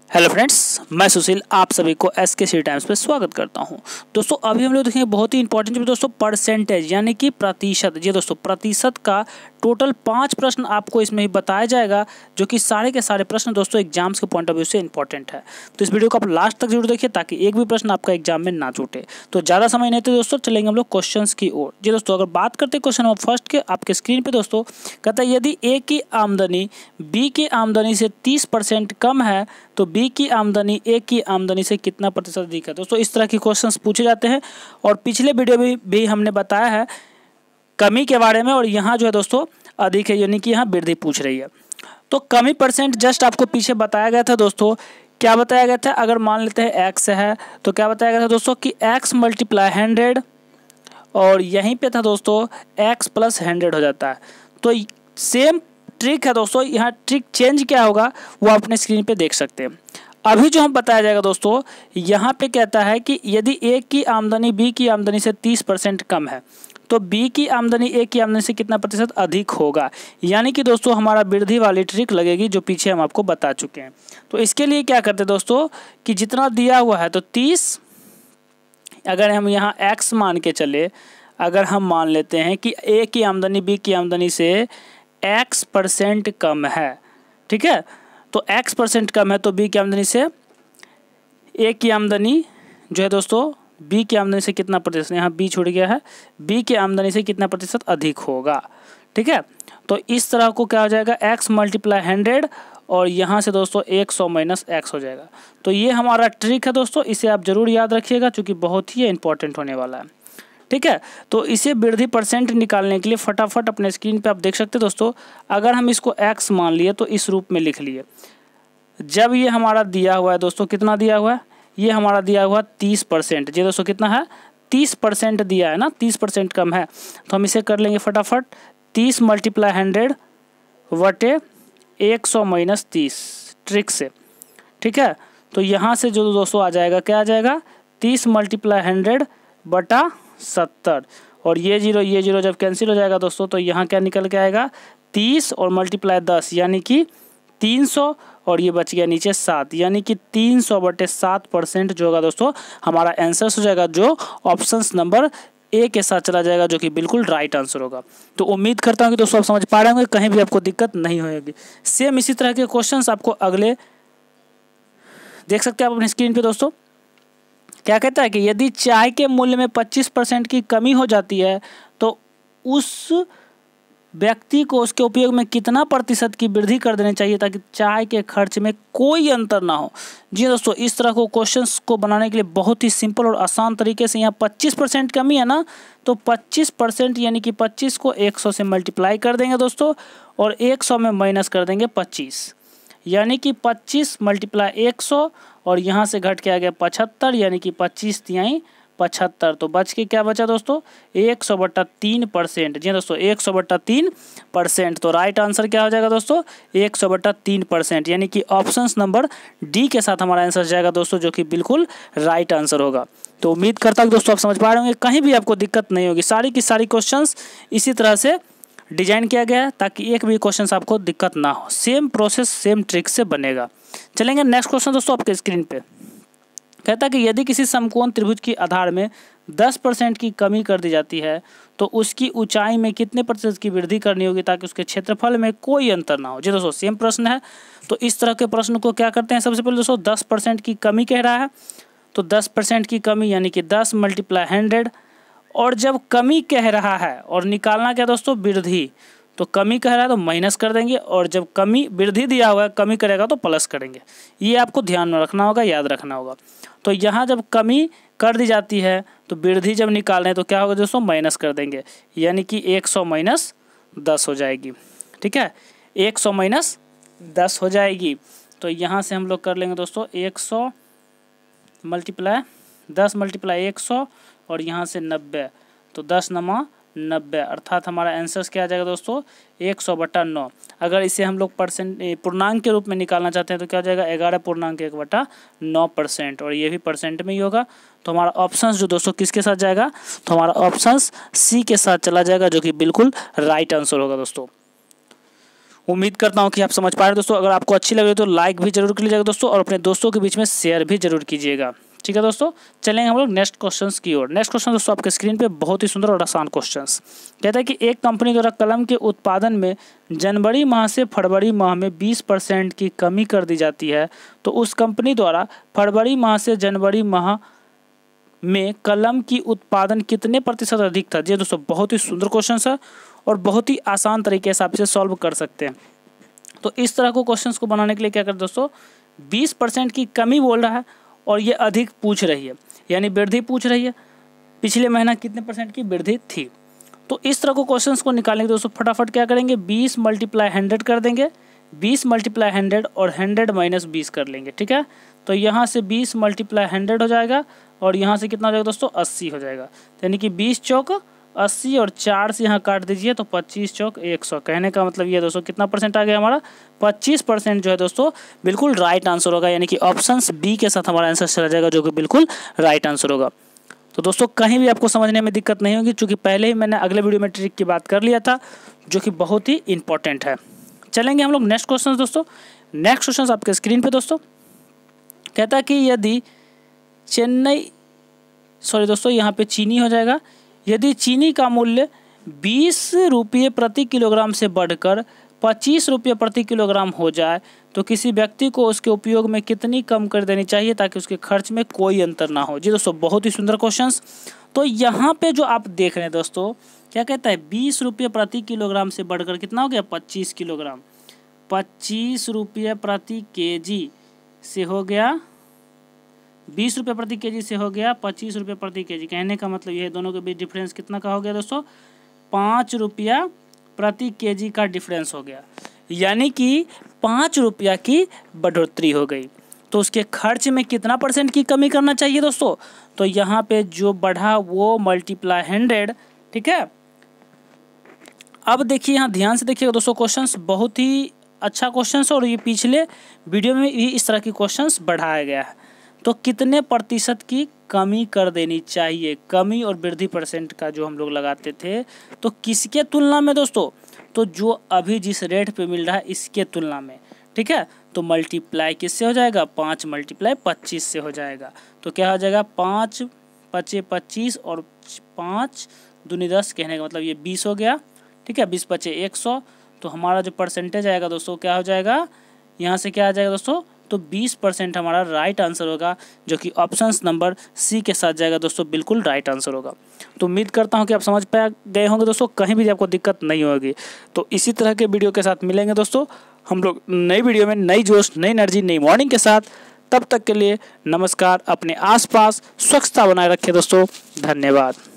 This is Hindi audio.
हेलो फ्रेंड्स, मैं सुशील आप सभी को SKC टाइम्स पे स्वागत करता हूं। दोस्तों अभी हम लोग देखेंगे बहुत ही इंपॉर्टेंट दोस्तों परसेंटेज यानी कि प्रतिशत। जी दोस्तों, प्रतिशत का टोटल 5 प्रश्न आपको इसमें ही बताया जाएगा, जो कि सारे के सारे प्रश्न दोस्तों एग्जाम्स के पॉइंट ऑफ व्यू से इंपॉर्टेंट है। तो इस वीडियो को आप लास्ट तक जरूर देखिए ताकि एक भी प्रश्न आपका एग्जाम में ना छूटे। तो ज़्यादा समय नहीं तो दोस्तों चलेंगे हम लोग क्वेश्चन की ओर। जी दोस्तों, अगर बात करते हैं क्वेश्चन नंबर फर्स्ट के, आपके स्क्रीन पे दोस्तों कहता है यदि ए की आमदनी बी की आमदनी से 30% कम है तो बी की आमदनी ए की आमदनी से कितना प्रतिशत अधिक है। दोस्तों इस तरह के क्वेश्चंस पूछे जाते हैं और पिछले वीडियो में भी हमने बताया है कमी के बारे में, और यहाँ जो है दोस्तों अधिक है यानी कि यहाँ वृद्धि पूछ रही है। तो कमी परसेंट जस्ट आपको पीछे बताया गया था दोस्तों। क्या बताया गया था, अगर मान लेते हैं x है तो क्या बताया गया था दोस्तों कि x × 100, और यहीं पे था दोस्तों x + 100 हो जाता है। तो सेम ट्रिक है दोस्तों, यहाँ ट्रिक चेंज क्या होगा वो अपने स्क्रीन पे देख सकते हैं। अभी जो हम बताया जाएगा दोस्तों, यहाँ पे कहता है कि यदि ए की आमदनी बी की आमदनी से 30% कम है तो बी की आमदनी ए की आमदनी से कितना प्रतिशत अधिक होगा। यानी कि दोस्तों हमारा वृद्धि वाली ट्रिक लगेगी जो पीछे हम आपको बता चुके हैं। तो इसके लिए क्या करते हैं दोस्तों कि जितना दिया हुआ है तो 30, अगर हम यहाँ x मान के चले, अगर हम मान लेते हैं कि ए की आमदनी बी की आमदनी से x% कम है, ठीक है, तो x% कम है तो बी की आमदनी से ए की आमदनी जो है दोस्तों बी की आमदनी से कितना प्रतिशत, यहाँ बी छूट गया है, बी की आमदनी से कितना प्रतिशत अधिक होगा। ठीक है, तो इस तरह को क्या हो जाएगा x × 100, और यहाँ से दोस्तों 100 - x हो जाएगा। तो ये हमारा ट्रिक है दोस्तों, इसे आप जरूर याद रखिएगा क्योंकि बहुत ही इंपॉर्टेंट होने वाला है। ठीक है, तो इसे वृद्धि परसेंट निकालने के लिए फटाफट अपने स्क्रीन पे आप देख सकते हैं दोस्तों। अगर हम इसको x मान लिए तो इस रूप में लिख लिए। जब ये हमारा दिया हुआ है दोस्तों, कितना दिया हुआ है, ये हमारा दिया हुआ 30%। जी दोस्तों कितना है, 30% दिया है ना, 30% कम है, तो हम इसे कर लेंगे फटाफट 30 × 100 / 100 - 30 ट्रिक से। ठीक है, तो यहाँ से जो दोस्तों आ जाएगा, क्या आ जाएगा, 30 × 100 / 70, और ये जीरो जब कैंसिल हो जाएगा दोस्तों तो यहाँ क्या निकल के आएगा, 30 और × 10 यानी कि 300, और ये बच गया नीचे 7, यानी कि 300/7% जो होगा दोस्तों हमारा आंसर हो जाएगा, जो ऑप्शंस नंबर ए के साथ चला जाएगा, जो कि बिल्कुल राइट आंसर होगा। तो उम्मीद करता हूँ कि दोस्तों आप समझ पा रहे होंगे, कहीं भी आपको दिक्कत नहीं होगी। सेम इसी तरह के क्वेश्चंस आपको अगले देख सकते हैं आप अपनी स्क्रीन पे दोस्तों। क्या कहता है कि यदि चाय के मूल्य में 25% की कमी हो जाती है तो उस व्यक्ति को उसके उपयोग में कितना प्रतिशत की वृद्धि कर देनी चाहिए ताकि चाय के खर्च में कोई अंतर ना हो। जी दोस्तों, इस तरह को क्वेश्चंस को बनाने के लिए बहुत ही सिंपल और आसान तरीके से, यहाँ 25% कमी है ना, तो 25% यानी कि 25 को 100 से मल्टीप्लाई कर देंगे दोस्तों, और 100 में माइनस कर देंगे 25, यानी कि 25 × 100, और यहाँ से घट के आ गया 75, यानी कि 25 × 3 = 75। तो बच के क्या बचा दोस्तों, 100/3%। जी दोस्तों 100/3%। तो राइट आंसर क्या हो जाएगा दोस्तों, 100/3%, यानी कि ऑप्शंस नंबर डी के साथ हमारा आंसर जाएगा दोस्तों, जो कि बिल्कुल राइट आंसर होगा। तो उम्मीद करता हूँ दोस्तों आप समझ पा रहे होंगे, कहीं भी आपको दिक्कत नहीं होगी। सारी की सारी क्वेश्चंस इसी तरह से डिजाइन किया गया है ताकि एक भी क्वेश्चन आपको दिक्कत ना हो। सेम प्रोसेस सेम ट्रिक से बनेगा। चलेंगे नेक्स्ट क्वेश्चन दोस्तों आपके स्क्रीन पे। कहता है कि यदि किसी समकोण त्रिभुज की आधार में 10% की कमी कर दी जाती है तो उसकी ऊंचाई में कितने प्रतिशत की वृद्धि करनी होगी ताकि उसके क्षेत्रफल में कोई अंतर ना हो। जी दोस्तों सेम प्रश्न है, तो इस तरह के प्रश्न को क्या करते हैं, सबसे पहले दोस्तों 10% की कमी कह रहा है, तो 10% की कमी यानी कि 10 × 100, और जब कमी कह रहा है और निकालना क्या दोस्तों, वृद्धि, तो कमी कह रहा है तो माइनस कर देंगे, और जब कमी वृद्धि दिया हुआ है कमी करेगा तो प्लस करेंगे। ये आपको ध्यान में रखना होगा, याद रखना होगा। तो यहाँ जब कमी कर दी जाती है तो वृद्धि जब निकालना है तो क्या होगा दोस्तों, माइनस कर देंगे, यानी कि 100 - 10 हो जाएगी। ठीक है, 100 - 10 हो जाएगी। तो यहाँ से हम लोग कर लेंगे दोस्तों 100 × 10 × 100, और यहाँ से 90, तो 10 × 9 = 90, अर्थात हमारा आंसर क्या आ जाएगा दोस्तों 100/9। अगर इसे हम लोग पूर्णांक के रूप में निकालना चाहते हैं तो क्या हो जाएगा 11.1/9%, और ये भी परसेंट में ही होगा। तो हमारा ऑप्शंस जो दोस्तों किसके साथ जाएगा, तो हमारा ऑप्शंस सी के साथ चला जाएगा, जो कि बिल्कुल राइट आंसर होगा दोस्तों। उम्मीद करता हूँ कि आप समझ पा रहे हैं दोस्तों। अगर आपको अच्छी लगे तो लाइक भी जरूर कीजिएगा दोस्तों, और अपने दोस्तों के बीच में शेयर भी जरूर कीजिएगा। ठीक है दोस्तों, चलेंगे हम लोग नेक्स्ट क्वेश्चंस की ओर। नेक्स्ट क्वेश्चन दोस्तों आपके स्क्रीन पे बहुत ही सुंदर और आसान क्वेश्चंस। कहता है कि एक कंपनी द्वारा कलम के उत्पादन में जनवरी माह से फरवरी माह में 20% की कमी कर दी जाती है, तो उस कंपनी द्वारा फरवरी माह से जनवरी माह में कलम की उत्पादन कितने प्रतिशत अधिक था। जी दोस्तों, बहुत ही सुंदर क्वेश्चन है और बहुत ही आसान तरीके से आप इसे सॉल्व कर सकते हैं। तो इस तरह को क्वेश्चंस को बनाने के लिए क्या करें दोस्तों, 20% की कमी बोल रहा है और ये अधिक पूछ रही है, यानी वृद्धि पूछ रही है। पिछले महीना कितने परसेंट की वृद्धि थी। तो इस तरह को क्वेश्चंस को निकालने के दोस्तों फटाफट क्या करेंगे, 20 × 100 कर देंगे, 20 × 100 और 100 - 20 कर लेंगे। ठीक है, तो यहाँ से 20 × 100 हो जाएगा और यहाँ से कितना हो जाएगा दोस्तों, 80 हो जाएगा। यानी कि 20 चौक 80 और 4 से यहाँ काट दीजिए तो 25 चौक 100। कहने का मतलब ये दोस्तों कितना परसेंट आ गया हमारा, 25% जो है दोस्तों बिल्कुल राइट आंसर होगा। यानी कि ऑप्शन बी के साथ हमारा आंसर चला जाएगा, जो कि बिल्कुल राइट आंसर होगा। तो दोस्तों कहीं भी आपको समझने में दिक्कत नहीं होगी, चूँकि पहले ही मैंने अगले वीडियो में ट्रिक की बात कर लिया था, जो कि बहुत ही इंपॉर्टेंट है। चलेंगे हम लोग नेक्स्ट क्वेश्चन दोस्तों। नेक्स्ट क्वेश्चन आपके स्क्रीन पे दोस्तों कहता है कि यदि यहाँ पे चीनी हो जाएगा, यदि चीनी का मूल्य 20 रुपये प्रति किलोग्राम से बढ़कर 25 रुपये प्रति किलोग्राम हो जाए तो किसी व्यक्ति को उसके उपयोग में कितनी कम कर देनी चाहिए ताकि उसके खर्च में कोई अंतर ना हो। जी दोस्तों, बहुत ही सुंदर क्वेश्चंस। तो यहाँ पे जो आप देख रहे हैं दोस्तों, क्या कहता है, 20 रुपये प्रति किलोग्राम से बढ़कर कितना हो गया, 25 किलोग्राम। 25 रुपये प्रति केजी से हो गया 20 रुपये प्रति केजी से हो गया 25 रुपये प्रति केजी। कहने का मतलब ये दोनों के बीच डिफरेंस कितना का हो गया दोस्तों, 5 रुपया प्रति केजी का डिफरेंस हो गया। यानी कि 5 रुपया की बढ़ोतरी हो गई। तो उसके खर्च में कितना % की कमी करना चाहिए दोस्तों, तो यहाँ पे जो बढ़ा वो मल्टीप्लाई 100। ठीक है, अब देखिए यहाँ ध्यान से देखिएगा दोस्तों, क्वेश्चंस बहुत ही अच्छा क्वेश्चंस और ये पिछले वीडियो में भी इस तरह की क्वेश्चंस बढ़ाया गया है। तो कितने प्रतिशत की कमी कर देनी चाहिए, कमी और वृद्धि % का जो हम लोग लगाते थे, तो किसके तुलना में दोस्तों, तो जो अभी जिस रेट पे मिल रहा है इसके तुलना में। ठीक है, तो मल्टीप्लाई किससे हो जाएगा, 5 × 25 से हो जाएगा। तो क्या हो जाएगा, 5 × 5 = 25 और 5 दूनी 10, कहने का मतलब ये 20 हो गया। ठीक है, 20 × 5 = 100। तो हमारा जो परसेंटेज आएगा दोस्तों क्या हो जाएगा, यहाँ से क्या आ जाएगा दोस्तों, तो 20% हमारा राइट आंसर होगा, जो कि ऑप्शन नंबर सी के साथ जाएगा दोस्तों, बिल्कुल राइट आंसर होगा। तो उम्मीद करता हूँ कि आप समझ पा गए होंगे दोस्तों, कहीं भी आपको दिक्कत नहीं होगी। तो इसी तरह के वीडियो के साथ मिलेंगे दोस्तों हम लोग नई वीडियो में, नई जोश, नई एनर्जी, नई मॉर्निंग के साथ। तब तक के लिए नमस्कार। अपने आसपास स्वच्छता बनाए रखें दोस्तों। धन्यवाद।